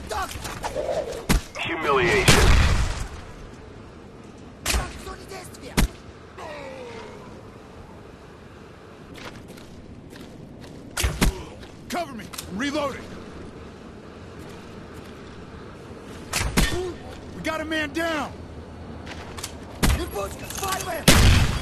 Humiliation. Cover me! I'm reloading! We got a man down! Fire!